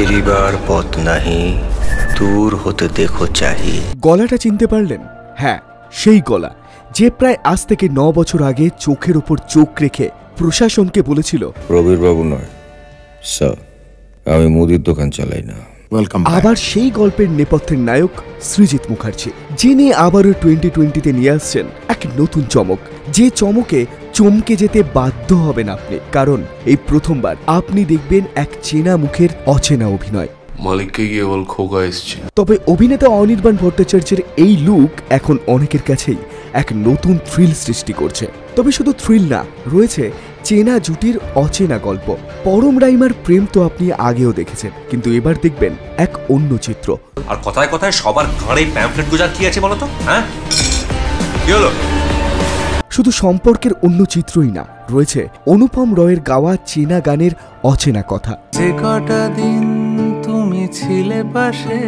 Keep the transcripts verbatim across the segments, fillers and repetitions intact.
ফিরিবার পথ নাহি, দূর হতে দেখো চাহি। গলাটা চিনতে পারলেন? হ্যাঁ, সেই গলা যে প্রায় আজ থেকে ন বছর আগে চোখের ওপর চোখ রেখে প্রশাসনকে বলেছিল, প্রবীর বাবু নয় স্যার, আমি মুদির দোকান চালাই না। আবার সেই গল্পের নেপথ্যের নায়ক সৃজিত মুখার্জি, যিনি আবারও টোয়েন্টি টোয়েন্টিতে নিয়ে আসছেন এক নতুন চমক, যে চমকে চমকে যেতে বাধ্য হবেন আপনি, কারণ এই প্রথমবার আপনি দেখবেন এক চেনা মুখের অচেনা অভিনয়। মালিককে গিয়ে বল খোকা এসছে। তবে অভিনেতা অনির্বাণ ভট্টাচার্যের এই লুক এখন অনেকের কাছেই এক নতুন থ্রিল সৃষ্টি করছে। তবে শুধু থ্রিল না, রয়েছে চেনা জুটির অচেনা গল্প। পরম রাইমার প্রেম তো আপনি আগেও দেখেছেন, কিন্তু এবার দেখবেন এক অন্য চিত্র। আর কথায় কথায় সবার ঘাড়ে প্যাম্পলেট গোজার কি আছে বলতো? হ্যাঁ, কি হলো? শুধু সম্পর্কের অন্য চিত্রই না, রয়েছে অনুপম রয়ের গাওয়া চেনা গানের অচেনা কথা। যে কটা দিন তুমি ছিলে পাশে,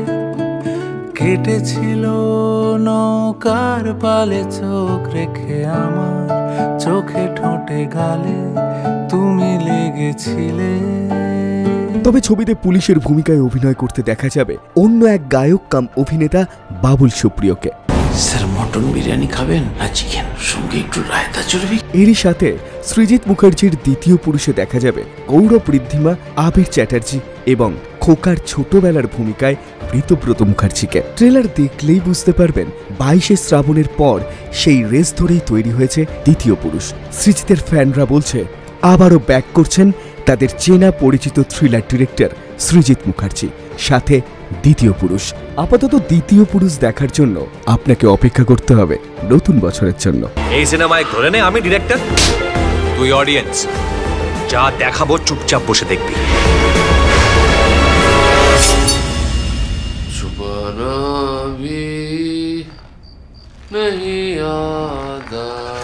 কেটেছিল নৌকার পালে চোখ রেখে, আমার চোখে ঠোঁটে গালে তুমি লেগেছিলে। তবে ছবিতে পুলিশের ভূমিকায় অভিনয় করতে দেখা যাবে অন্য এক গায়ক কাম অভিনেতা বাবুল সুপ্রিয়কে। স্যার, মটন বিরিয়ানি খাবেন না চিকেন, সঙ্গে একটু রায়তা চলবে? এরই সাথে সৃজিত মুখার্জির দ্বিতীয় পুরুষে দেখা যাবে গৌরব ঋদ্ধিমা, আবির চ্যাটার্জি এবং খোকার ছোটবেলার ভূমিকায় ঋতব্রত মুখার্জিকে। ট্রেলার দেখলেই বুঝতে পারবেন বাইশে শ্রাবণের পর সেই রেস ধরেই তৈরি হয়েছে দ্বিতীয় পুরুষ। সৃজিতের ফ্যানরা বলছে আবারও ব্যাক করছেন তাদের চেনা পরিচিত থ্রিলার ডিরেক্টর সৃজিত মুখার্জি, সাথে দ্বিতীয় পুরুষ। আপাতত দ্বিতীয় পুরুষ দেখার জন্য আপনাকে অপেক্ষা করতে হবে নতুন বছরের জন্য। এই সিনেমায় ধরে নে আমি ডিরেক্টর, তুই অডিয়েন্স, যা দেখাবো চুপচাপ বসে দেখবি। छुपाना भी नहीं आता।